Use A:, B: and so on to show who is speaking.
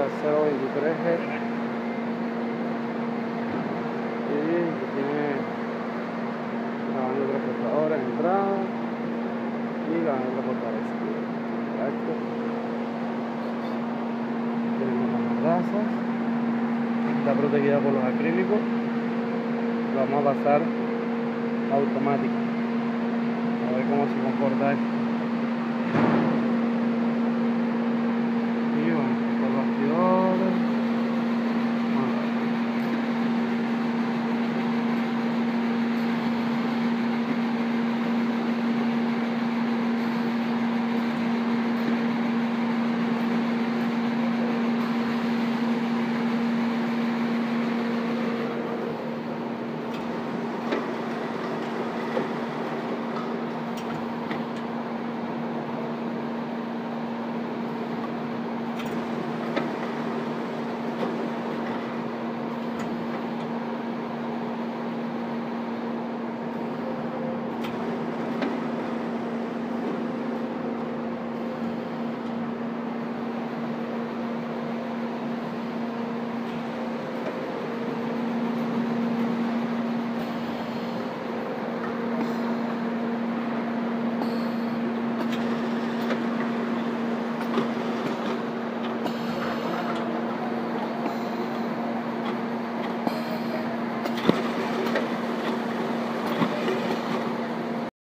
A: la 023G. Y tiene la banda transportadora en entrada y la banda transportadora en salida. Tenemos las mazas, está protegida por los acrílicos. Vamos a pasar automático, a ver cómo se comporta esto.